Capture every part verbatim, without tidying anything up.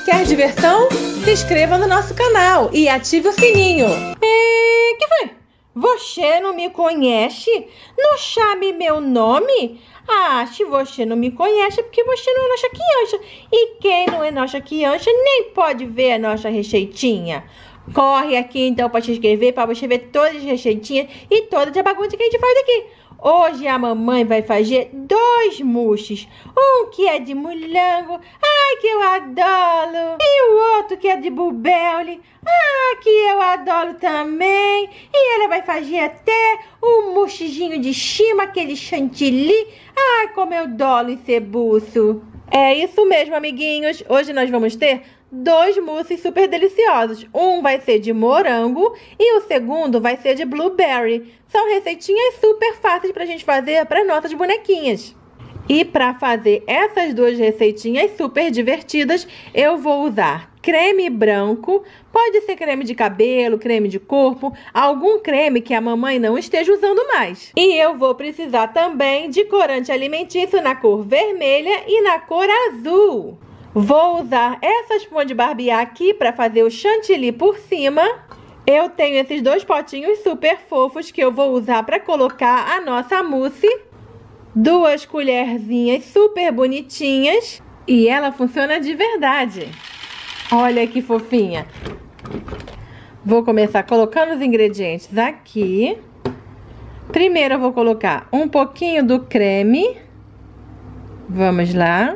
Quer diversão? Se inscreva no nosso canal e ative o sininho. E que foi? Você não me conhece? Não sabe meu nome? Ah, se você não me conhece é porque você não é nossa criança. E quem não é nossa criança nem pode ver a nossa receitinha. Corre aqui então para se inscrever, para você ver todas as receitinhas e toda a bagunça que a gente faz aqui. Hoje a mamãe vai fazer dois mousses. Um que é de morango, ai que eu adoro. E o outro que é de blueberry, ah, que eu adoro também. E ela vai fazer até um moussezinho de cima, aquele chantilly. Ai, como eu adoro esse buço. É isso mesmo, amiguinhos. Hoje nós vamos ter dois mousses super deliciosos. Um vai ser de morango e o segundo vai ser de blueberry. São receitinhas super fáceis pra gente fazer para nossas bonequinhas. E para fazer essas duas receitinhas super divertidas, eu vou usar creme branco, pode ser creme de cabelo, creme de corpo, algum creme que a mamãe não esteja usando mais. E eu vou precisar também de corante alimentício na cor vermelha e na cor azul. Vou usar essa espuma de barbear aqui para fazer o chantilly por cima. Eu tenho esses dois potinhos super fofos que eu vou usar para colocar a nossa mousse. Duas colherzinhas super bonitinhas. E ela funciona de verdade. Olha que fofinha. Vou começar colocando os ingredientes aqui. Primeiro eu vou colocar um pouquinho do creme. Vamos lá.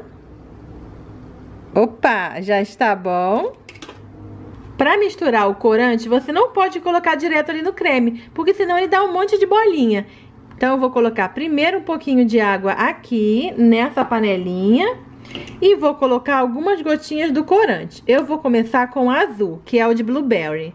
Opa, já está bom. Para misturar o corante, você não pode colocar direto ali no creme, porque senão ele dá um monte de bolinha. Então eu vou colocar primeiro um pouquinho de água aqui, nessa panelinha, e vou colocar algumas gotinhas do corante. Eu vou começar com o azul, que é o de blueberry.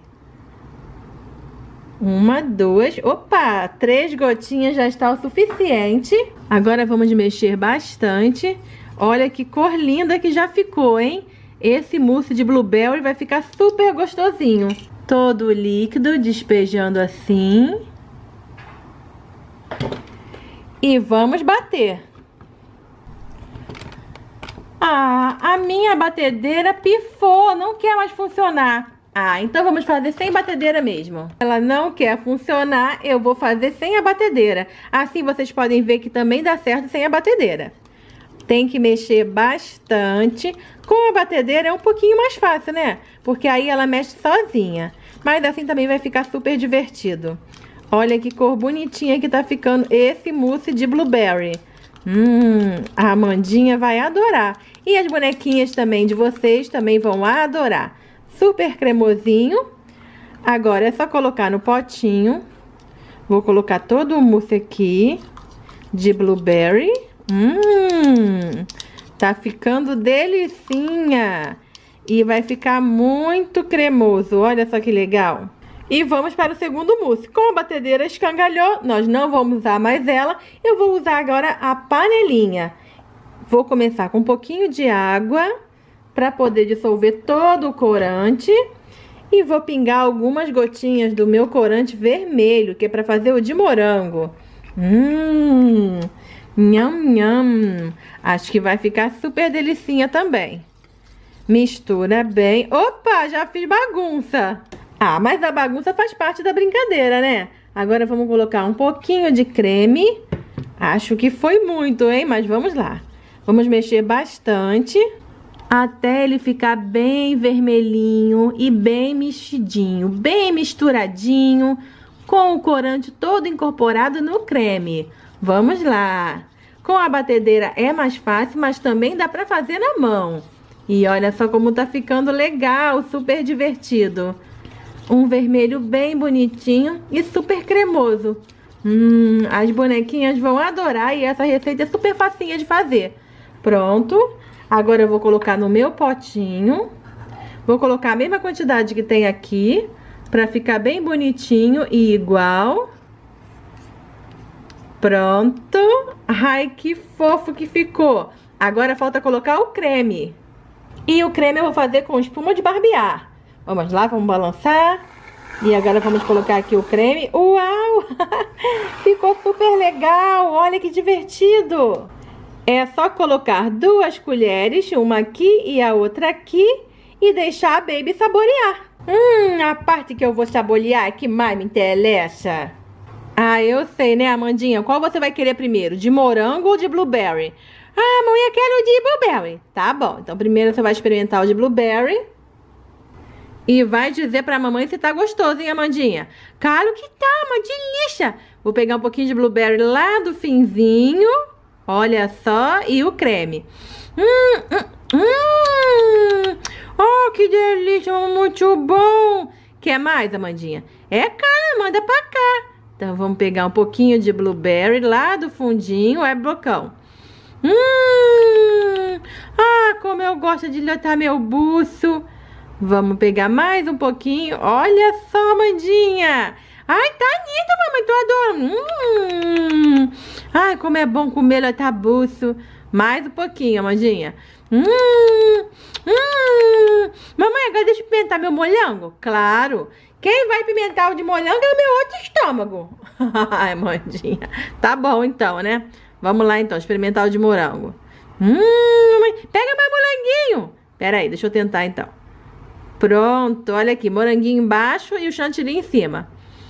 Uma, duas, opa, três gotinhas já está o suficiente. Agora vamos mexer bastante. Olha que cor linda que já ficou, hein? Esse mousse de blueberry vai ficar super gostosinho. Todo o líquido despejando assim. E vamos bater. Ah, a minha batedeira pifou, não quer mais funcionar. Ah, então vamos fazer sem batedeira mesmo. Ela não quer funcionar, eu vou fazer sem a batedeira. Assim vocês podem ver que também dá certo sem a batedeira. Tem que mexer bastante. Com a batedeira é um pouquinho mais fácil, né? Porque aí ela mexe sozinha. Mas assim também vai ficar super divertido. Olha que cor bonitinha que tá ficando esse mousse de blueberry. Hum, a Amandinha vai adorar. E as bonequinhas também de vocês também vão adorar. Super cremosinho. Agora é só colocar no potinho. Vou colocar todo o mousse aqui de blueberry. Hum, tá ficando delicinha. E vai ficar muito cremoso. Olha só que legal. E vamos para o segundo mousse. Como a batedeira escangalhou, nós não vamos usar mais ela. Eu vou usar agora a panelinha. Vou começar com um pouquinho de água para poder dissolver todo o corante. E vou pingar algumas gotinhas do meu corante vermelho, que é para fazer o de morango. Hum... Nham, nham. Acho que vai ficar super delicinha também. Mistura bem. Opa, já fiz bagunça. Ah, mas a bagunça faz parte da brincadeira, né? Agora vamos colocar um pouquinho de creme. Acho que foi muito, hein? Mas vamos lá. Vamos mexer bastante até ele ficar bem vermelhinho e bem mexidinho, bem misturadinho, com o corante todo incorporado no creme. Vamos lá. Com a batedeira é mais fácil, mas também dá pra fazer na mão. E olha só como tá ficando legal, super divertido. Um vermelho bem bonitinho e super cremoso. Hum, as bonequinhas vão adorar e essa receita é super facinha de fazer. Pronto. Agora eu vou colocar no meu potinho. Vou colocar a mesma quantidade que tem aqui, pra ficar bem bonitinho e igual. Pronto. Ai, que fofo que ficou. Agora falta colocar o creme. E o creme eu vou fazer com espuma de barbear. Vamos lá, vamos balançar. E agora vamos colocar aqui o creme. Uau! Ficou super legal. Olha que divertido. É só colocar duas colheres, uma aqui e a outra aqui. e deixar a Baby saborear. Hum, a parte que eu vou saborear é que mais me interessa. Ah, eu sei, né, Amandinha? Qual você vai querer primeiro? De morango ou de blueberry? Ah, mãe, eu quero de blueberry. Tá bom, então primeiro você vai experimentar o de blueberry. E vai dizer pra mamãe se tá gostoso, hein, Amandinha? Claro que tá, uma delícia. Vou pegar um pouquinho de blueberry lá do finzinho. Olha só, e o creme. Hum, hum, hum. Oh, que delícia, muito bom. Quer mais, Amandinha? É, cara, manda pra cá. Então, vamos pegar um pouquinho de blueberry lá do fundinho. É, Brocão? Hum. Ah, como eu gosto de lotar meu buço. Vamos pegar mais um pouquinho. Olha só, Amandinha. Ai, tá lindo, mamãe. Tô adorando. Hum. Ai, como é bom comer lotar buço. Mais um pouquinho, Amandinha. Hum. Hum. Mamãe, agora deixa eu pimentar meu morango. Claro. Quem vai pimentar o de morango é o meu outro estômago. Ai, Amandinha. Tá bom, então, né? Vamos lá, então, experimentar o de morango. Hum. Mamãe, pega mais moranguinho. Pera aí, deixa eu tentar, então. Pronto, olha aqui, moranguinho embaixo e o chantilly em cima.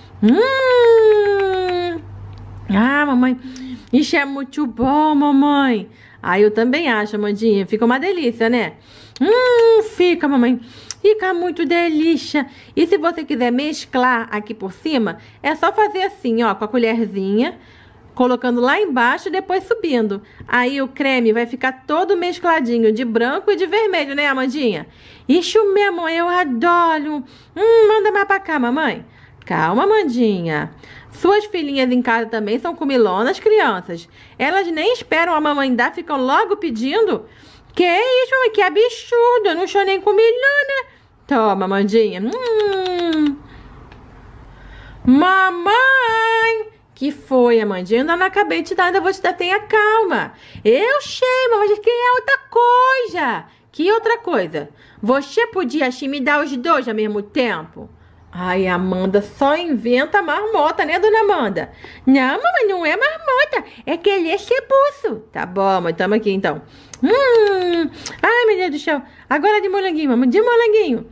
Hum. Ah, mamãe, isso é muito bom, mamãe. Ah, eu também acho, Amandinha. Fica uma delícia, né? Hum, fica, mamãe. Fica muito delícia. E se você quiser mesclar aqui por cima, é só fazer assim, ó, com a colherzinha, colocando lá embaixo e depois subindo. Aí o creme vai ficar todo mescladinho de branco e de vermelho, né, Amandinha? Isso mesmo, eu adoro. Hum, manda mais pra cá, mamãe. Calma, Amandinha. Suas filhinhas em casa também são comilonas, crianças. Elas nem esperam a mamãe dar, ficam logo pedindo. Que isso, mamãe? Que absurdo. Eu não sou nem comilona. Toma, Amandinha. Hum. Mamãe! Que foi, Amandinha? Eu ainda não acabei de te dar, ainda vou te dar. Tenha calma. Eu sei, mamãe, mas que é outra coisa. Que outra coisa? Você podia, assim, me dar os dois ao mesmo tempo? Ai, Amanda, só inventa marmota, né, dona Amanda? Não, mamãe, não é marmota. É querer ser buço. Tá bom, mas tamo aqui, então. Hum. Ai, meu Deus do céu. Agora de moranguinho, mamãe, de moranguinho.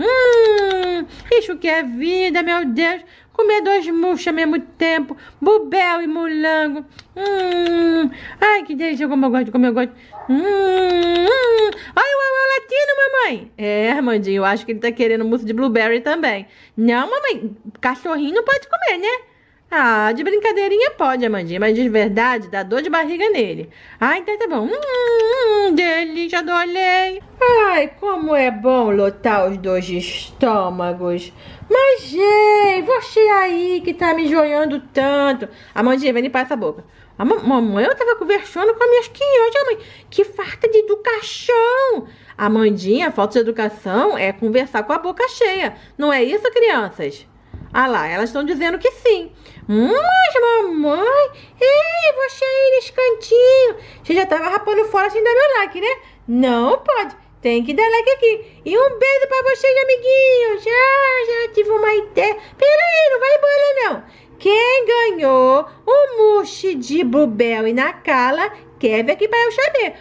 Hum. Isso que é vida, meu Deus. Comer dois murchos ao mesmo tempo. Bubel e molango. Hum. Ai, que delícia, como eu gosto, como eu gosto. Hum. Olha o Uau latino, mamãe. É, Armandinho, eu acho que ele tá querendo mousse de blueberry também. Não, mamãe, cachorrinho não pode comer, né? Ah, de brincadeirinha pode, Amandinha, mas de verdade dá dor de barriga nele. Ai, então tá bom. Hum, delícia, adorei. Ai, como é bom lotar os dois estômagos. Mas, gente, você aí que tá me joiando tanto. Amandinha, vem limpar essa boca. A mamãe, eu tava conversando com as minhas crianças, mãe. Que falta de educação. Amandinha, falta de educação é conversar com a boca cheia. Não é isso, crianças? Ah lá, elas estão dizendo que sim. Hum, mas mamãe, ei, você aí nesse cantinho. Você já tava rapando fora sem dar meu like, né? Não pode, tem que dar like aqui. E um beijo pra vocês, amiguinhos. Já, já tive uma ideia. Pera aí, não vai embora não. Quem ganhou o mousse de blueberry na Cala, quer ver aqui pra eu saber.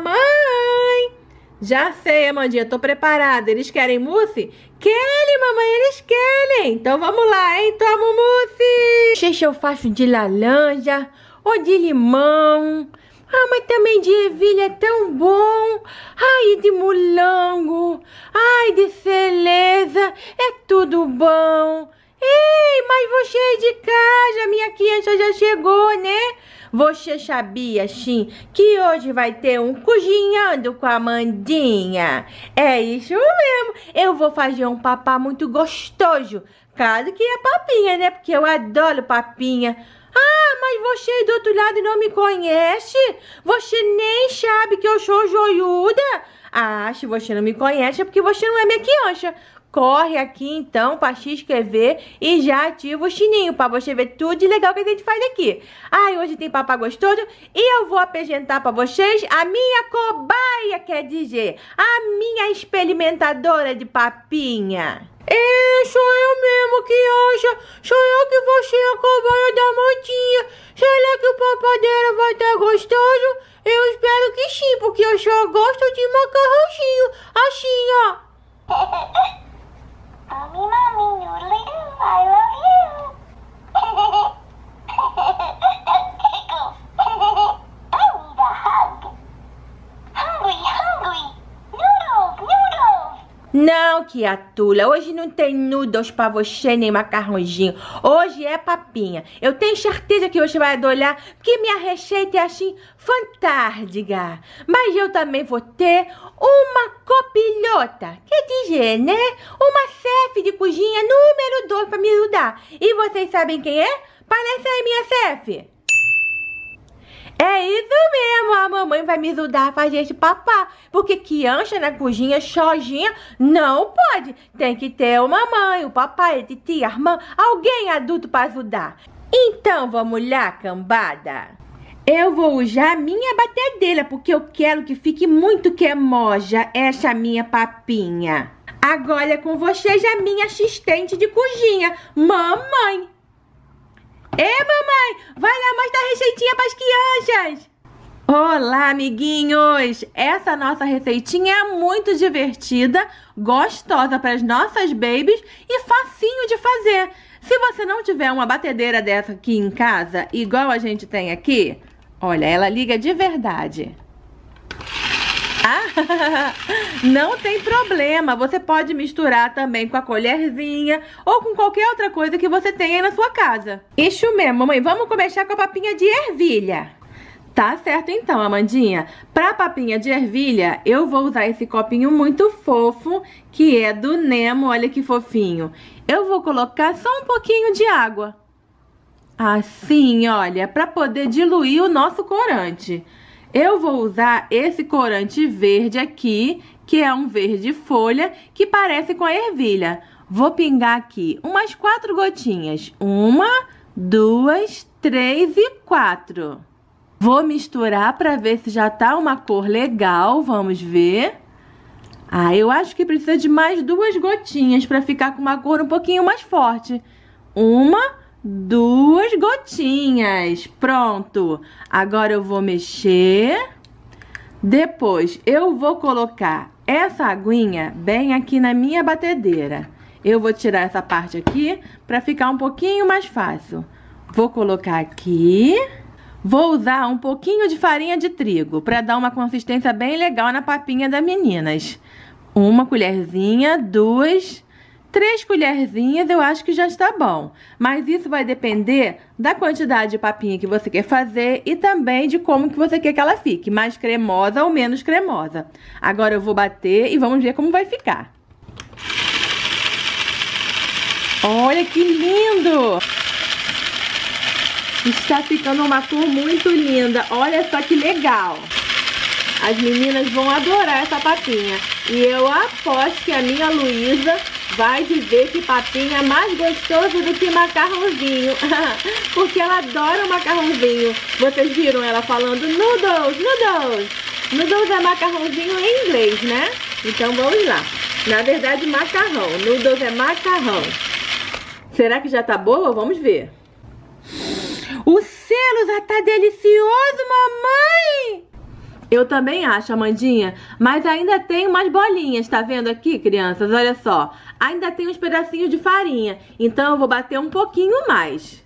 Mamãe. Já sei, Amandinha, tô preparada. Eles querem mousse? Querem, mamãe, eles querem. Então vamos lá, hein? Toma o mousse. Não sei se eu faço de laranja ou de limão. Ah, mas também de ervilha é tão bom. Ai, de molango. Ai, de cereza. É tudo bom. Ei, mas você é de casa, minha criança já chegou, né? Você sabia, sim, que hoje vai ter um cozinhando com a Amandinha? É isso mesmo. Eu vou fazer um papá muito gostoso. Claro que é papinha, né? Porque eu adoro papinha. Ah, mas você do outro lado não me conhece? Você nem sabe que eu sou joiuda? Ah, se você não me conhece é porque você não é minha criança. Corre aqui então para se inscrever e já ativa o sininho para você ver tudo de legal que a gente faz aqui. Ai, hoje tem papá gostoso e eu vou apresentar para vocês a minha cobaia, quer dizer, a minha experimentadora de papinha. É, sou eu mesmo, criança. Sou eu que vou ser a cobaia da Amandinha. Será que o papá dela vai estar gostoso? Eu espero que sim, porque eu só gosto de macarrãozinho. Assim, ó. Não, criatura, hoje não tem noodles pra você, nem macarrãozinho. Hoje é papinha. Eu tenho certeza que você vai adorar, porque minha receita é assim, fantástica. Mas eu também vou ter uma copilota, quer dizer, né? Uma chefe de cozinha número dois pra me ajudar. E vocês sabem quem é? Parece aí minha chefe. É isso mesmo, a mamãe vai me ajudar a fazer esse papá. Porque criança na cozinha sozinha não pode. Tem que ter uma mãe, o papai, a titia, a irmã, alguém adulto para ajudar. Então vamos lá, cambada. Eu vou usar a minha batedeira, porque eu quero que fique muito cremosa essa minha papinha. Agora é com vocês a minha assistente de cozinha, mamãe. Ê, mamãe, vai lá mostrar a receitinha para as crianças. Olá, amiguinhos. Essa nossa receitinha é muito divertida, gostosa para as nossas babies e facinho de fazer. Se você não tiver uma batedeira dessa aqui em casa, igual a gente tem aqui, olha, ela liga de verdade. Ah, não tem problema, você pode misturar também com a colherzinha ou com qualquer outra coisa que você tenha aí na sua casa. Isso mesmo, mamãe, vamos começar com a papinha de ervilha. Tá certo então, Amandinha. Pra papinha de ervilha, eu vou usar esse copinho muito fofo, que é do Nemo, olha que fofinho. Eu vou colocar só um pouquinho de água. Assim, olha, pra poder diluir o nosso corante. Eu vou usar esse corante verde aqui, que é um verde folha, que parece com a ervilha. Vou pingar aqui umas quatro gotinhas. Uma, duas, três e quatro. Vou misturar para ver se já tá uma cor legal, vamos ver. Ah, eu acho que precisa de mais duas gotinhas para ficar com uma cor um pouquinho mais forte. Uma... Duas gotinhas. Pronto. Agora eu vou mexer. Depois eu vou colocar essa aguinha bem aqui na minha batedeira. Eu vou tirar essa parte aqui para ficar um pouquinho mais fácil. Vou colocar aqui. Vou usar um pouquinho de farinha de trigo para dar uma consistência bem legal na papinha das meninas. Uma colherzinha, duas... Três colherzinhas eu acho que já está bom, mas isso vai depender da quantidade de papinha que você quer fazer e também de como que você quer que ela fique, mais cremosa ou menos cremosa. Agora eu vou bater e vamos ver como vai ficar. Olha que lindo! Está ficando uma cor muito linda, olha só que legal! As meninas vão adorar essa papinha e eu aposto que a minha Luísa vai dizer que papinha é mais gostoso do que macarrãozinho. Porque ela adora o macarrãozinho. Vocês viram ela falando noodles, noodles. Noodles é macarrãozinho em inglês, né? Então vamos lá. Na verdade, macarrão. Noodles é macarrão. Será que já tá boa? Vamos ver. O selo já tá delicioso, mamãe! Eu também acho, Amandinha, mas ainda tem umas bolinhas, tá vendo aqui, crianças? Olha só, ainda tem uns pedacinhos de farinha, então eu vou bater um pouquinho mais.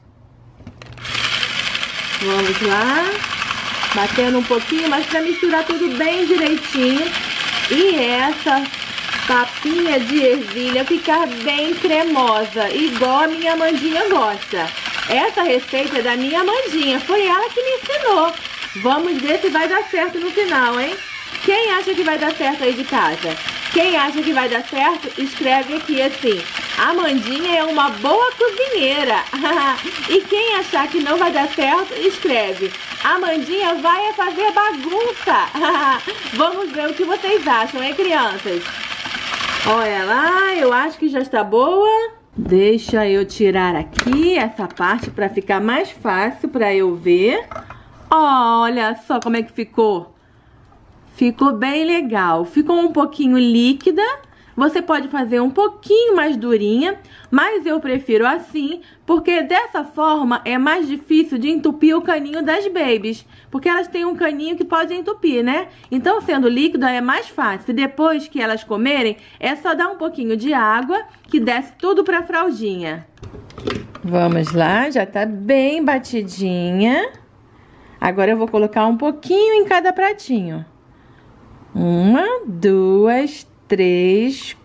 Vamos lá, batendo um pouquinho, mas pra misturar tudo bem direitinho. E essa papinha de ervilha ficar bem cremosa, igual a minha Amandinha gosta. Essa receita é da minha Amandinha, foi ela que me ensinou. Vamos ver se vai dar certo no final, hein? Quem acha que vai dar certo aí de casa? Quem acha que vai dar certo, escreve aqui assim: Amandinha é uma boa cozinheira. E quem achar que não vai dar certo, escreve: Amandinha vai fazer bagunça. Vamos ver o que vocês acham, hein, crianças? Olha lá, eu acho que já está boa. Deixa eu tirar aqui essa parte para ficar mais fácil para eu ver. Olha só como é que ficou. Ficou bem legal. Ficou um pouquinho líquida. Você pode fazer um pouquinho mais durinha, mas eu prefiro assim, porque dessa forma é mais difícil de entupir o caninho das babies. Porque elas têm um caninho que pode entupir, né? Então, sendo líquida é mais fácil. Depois que elas comerem, é só dar um pouquinho de água, que desce tudo pra fraldinha. Vamos lá, já tá bem batidinha. Agora eu vou colocar um pouquinho em cada pratinho. Uma, duas, três,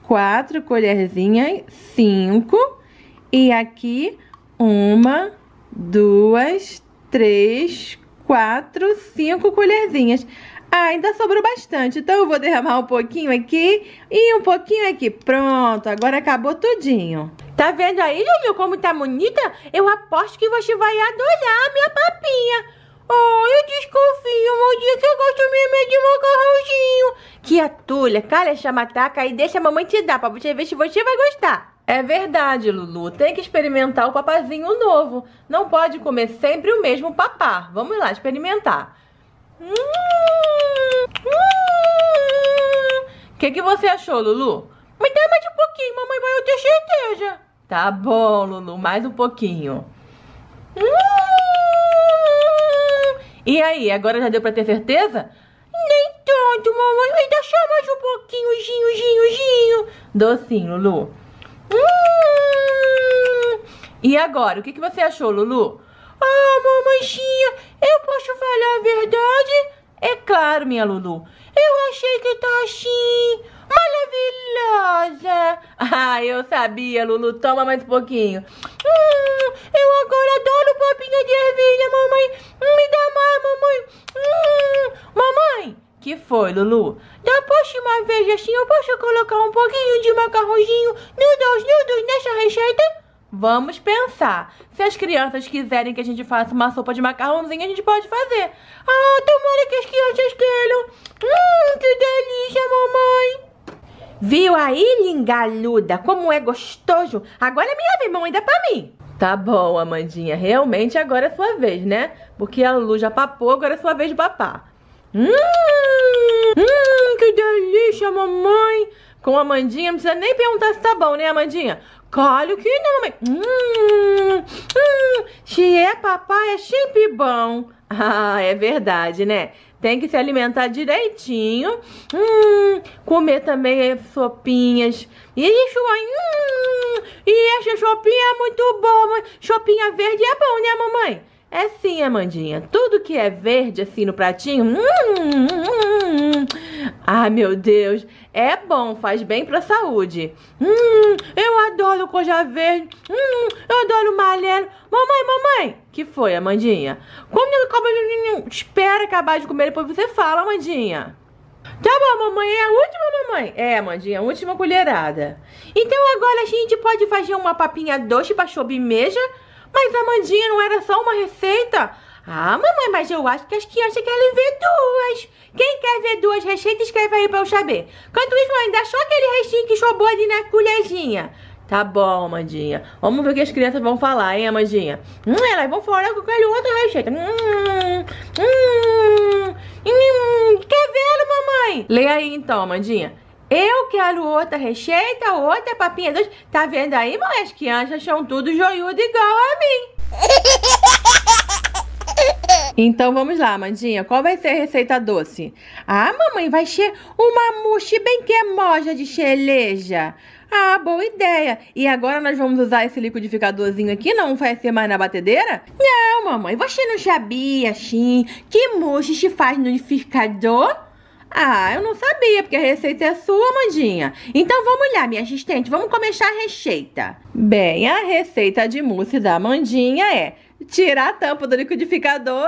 quatro colherzinhas, cinco. E aqui, uma, duas, três, quatro, cinco colherzinhas. Ah, ainda sobrou bastante, então eu vou derramar um pouquinho aqui e um pouquinho aqui. Pronto, agora acabou tudinho. Tá vendo aí, Lulu, como tá bonita? Eu aposto que você vai adorar a minha papinha. Oh, eu desconfio, Moldinha, que eu gosto mesmo é de macarrãozinho. Que atulha, cala essa mataca e deixa a mamãe te dar pra você ver se você vai gostar. É verdade, Lulu, tem que experimentar o papazinho novo. Não pode comer sempre o mesmo papá. Vamos lá experimentar. Hum, hum. Que que você achou, Lulu? Me dá mais um pouquinho, mamãe, vai eu ter certeza. Tá bom, Lulu, mais um pouquinho. Hum. E aí, agora já deu pra ter certeza? Nem tanto, mamãe. Vai dar só mais um pouquinho, ginho, ginho, ginho. Docinho, Lulu. Hum. E agora, o que que você achou, Lulu? Ah, mamãezinha, eu posso falar a verdade? É claro, minha Lulu. Eu achei que tá assim, maravilhosa. Ah, eu sabia, Lulu. Toma mais um pouquinho. Hum, eu agora adoro papinha de ervilha, mamãe. Me dá mais, mamãe. Hum, mamãe, que foi, Lulu? Da próxima vez assim, eu posso colocar um pouquinho de macarrãozinho, noodles, noodles nessa receita? Vamos pensar. Se as crianças quiserem que a gente faça uma sopa de macarrãozinho, a gente pode fazer. Ah, tomara que as crianças queiram. Hum, que delícia, mamãe. Viu aí, lingaluda, como é gostoso? Agora é minha vez, mamãe, dá pra mim. Tá bom, Amandinha. Realmente agora é sua vez, né? Porque a Lulu já papou, agora é sua vez de papar. Hum, hum, que delícia, mamãe. Com a Amandinha, não precisa nem perguntar se tá bom, né, Amandinha? Claro que não, mamãe. Hum, hum, se é papai, é sempre bom. Ah, é verdade, né? Tem que se alimentar direitinho. Hum, comer também sopinhas. Isso aí. Hum, e essa sopinha é muito boa. Sopinha verde é bom, né, mamãe? É sim, Amandinha. Tudo que é verde assim no pratinho. Hum, hum, hum. Ah, meu Deus. É bom, faz bem pra saúde. Hum, eu adoro coisa verde. Hum, eu adoro malhero. Mamãe, mamãe. Que foi, Amandinha? Quando eu acabo... Espera acabar de comer, depois você fala, Amandinha. Tá bom, mamãe. É a última, mamãe? É, Amandinha, a última colherada. Então agora a gente pode fazer uma papinha doce pra sobremesa? Mas, Amandinha, não era só uma receita? Ah, mamãe, mas eu acho que as crianças querem ver duas. Quem quer ver duas receitas, escreve aí pra eu saber. Enquanto isso, mãe, dá só aquele restinho que sobrou ali na colherzinha. Tá bom, Amandinha. Vamos ver o que as crianças vão falar, hein, Amandinha? Hum, elas vão falar que eu quero outra receita. Hum, hum, hum, quer ver, mamãe? Lê aí, então, Amandinha. Eu quero outra receita, outra papinha doce. Tá vendo aí, mãe? As crianças são tudo joiudo igual a mim. Então vamos lá, Amandinha. Qual vai ser a receita doce? Ah, mamãe, vai ser uma mousse bem cremosa de cereja. Ah, boa ideia. E agora nós vamos usar esse liquidificadorzinho aqui? Não vai ser mais na batedeira? Não, mamãe. Você não sabia, assim, que mousse se faz no liquidificador? Ah, eu não sabia, porque a receita é sua, Amandinha. Então vamos lá, minha assistente, vamos começar a receita. Bem, a receita de mousse da Amandinha é tirar a tampa do liquidificador.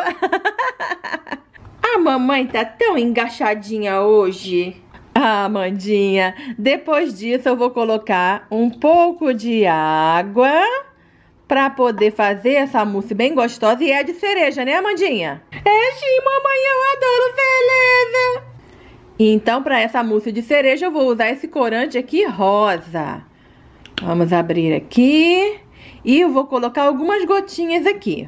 A mamãe tá tão engaixadinha hoje. Ah, Amandinha, depois disso eu vou colocar um pouco de água pra poder fazer essa mousse bem gostosa. E é de cereja, né, Amandinha? É sim, mamãe, eu adoro cereja. Então, para essa mousse de cereja, eu vou usar esse corante aqui rosa. Vamos abrir aqui. E eu vou colocar algumas gotinhas aqui.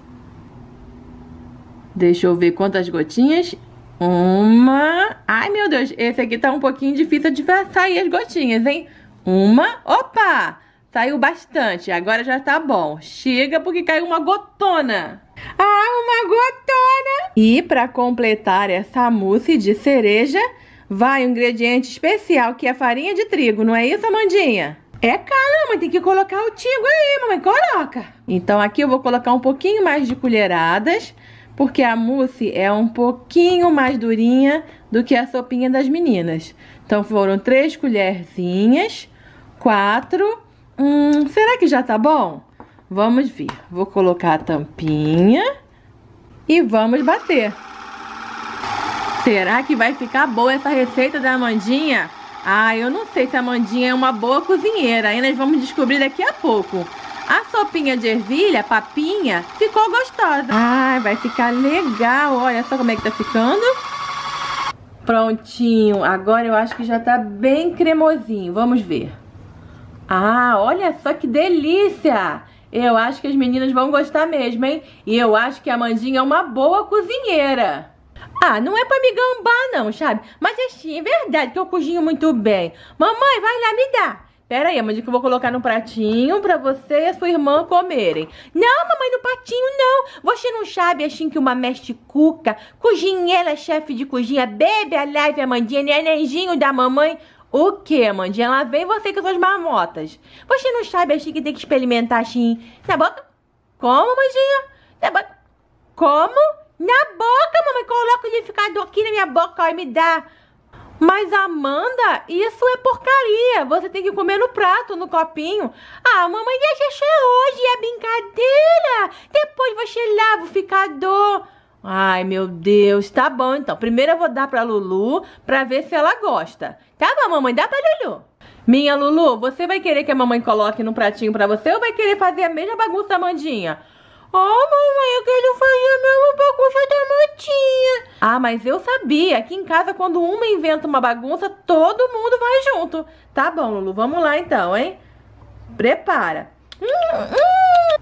Deixa eu ver quantas gotinhas. Uma. Ai, meu Deus, esse aqui tá um pouquinho difícil de sair as gotinhas, hein? Uma. Opa! Saiu bastante. Agora já tá bom. Chega porque caiu uma gotona. Ah, uma gotona! E para completar essa mousse de cereja, vai um ingrediente especial, que é farinha de trigo. Não é isso, Amandinha? É, caramba, tem que colocar o trigo aí, mamãe. Coloca! Então aqui eu vou colocar um pouquinho mais de colheradas, porque a mousse é um pouquinho mais durinha do que a sopinha das meninas. Então foram três colherzinhas, quatro. Hum, será que já tá bom? Vamos ver. Vou colocar a tampinha e vamos bater. Será que vai ficar boa essa receita da Amandinha? Ah, eu não sei se a Amandinha é uma boa cozinheira. Aí nós vamos descobrir daqui a pouco. A sopinha de ervilha, papinha, ficou gostosa. Ah, vai ficar legal. Olha só como é que tá ficando. Prontinho. Agora eu acho que já tá bem cremosinho. Vamos ver. Ah, olha só que delícia. Eu acho que as meninas vão gostar mesmo, hein? E eu acho que a Amandinha é uma boa cozinheira. Ah, não é pra me gambar não, sabe? Mas assim, é verdade que eu cozinho muito bem. Mamãe, vai lá, me dá. Pera aí, Amandinha, que eu vou colocar no pratinho pra você e a sua irmã comerem. Não, mamãe, no pratinho não. Você não sabe, assim, que uma mestre cuca, cozinheira, chefe de cozinha, bebe a live, Amandinha, nenenzinho da mamãe. O que, Amandinha? Lá vem você com suas marmotas. Você não sabe, assim, que tem que experimentar, assim, na boca? Como, Amandinha? Na boca? Como? Na boca, mamãe. Coloca o liquidificador aqui na minha boca, ó, e me dá. Mas, Amanda, isso é porcaria. Você tem que comer no prato, no copinho. Ah, mamãe, deixa ser hoje, é brincadeira. Depois você lava o ficador. Ai, meu Deus, tá bom então. Primeiro eu vou dar pra Lulu pra ver se ela gosta. Tá bom, mamãe, dá pra Lulu. Minha Lulu, você vai querer que a mamãe coloque no pratinho pra você ou vai querer fazer a mesma bagunça da Amandinha? Oh, mamãe, eu quero fazer a mesma bagunça da Amandinha. Ah, mas eu sabia. Aqui em casa, quando uma inventa uma bagunça, todo mundo vai junto. Tá bom, Lulu, vamos lá então, hein? Prepara. Hum, hum,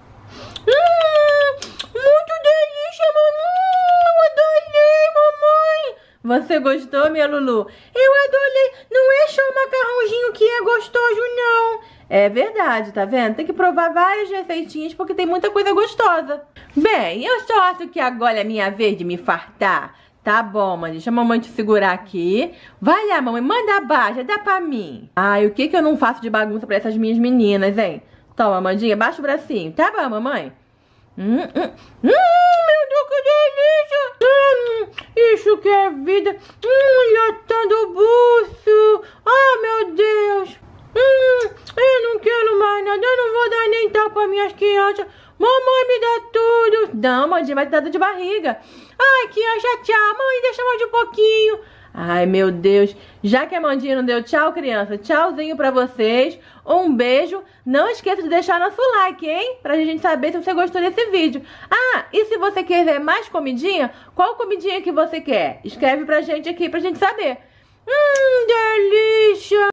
hum, muito delícia, mamãe. Eu adorei, mamãe. Você gostou, minha Lulu? Eu adorei. Não é só o macarrãozinho que é gostoso, não. É verdade, tá vendo? Tem que provar várias receitinhas porque tem muita coisa gostosa. Bem, eu só acho que agora é minha vez de me fartar. Tá bom, mãe. Deixa a mamãe te segurar aqui. Vai lá, mamãe. Manda abaixo. Dá pra mim. Ai, o que que eu não faço de bagunça pra essas minhas meninas, hein? Toma, Amandinha. Baixa o bracinho. Tá bom, mamãe? Hum, hum, hum, meu Deus, que delícia! Hum, isso que é vida! Hum, lotando o buço! Ah, meu Deus! Hum, eu não quero mais nada, eu não vou dar nem tapa para minhas crianças. Mamãe, me dá tudo. Não, Mandinha, vai te dar dor de barriga. Ai, criança, tchau. Mãe, deixa mais um pouquinho. Ai, meu Deus. Já que a Mandinha não deu tchau, criança, tchauzinho pra vocês. Um beijo. Não esqueça de deixar nosso like, hein? Pra gente saber se você gostou desse vídeo. Ah, e se você quer ver mais comidinha, qual comidinha que você quer? Escreve pra gente aqui pra gente saber. Hum, delícia.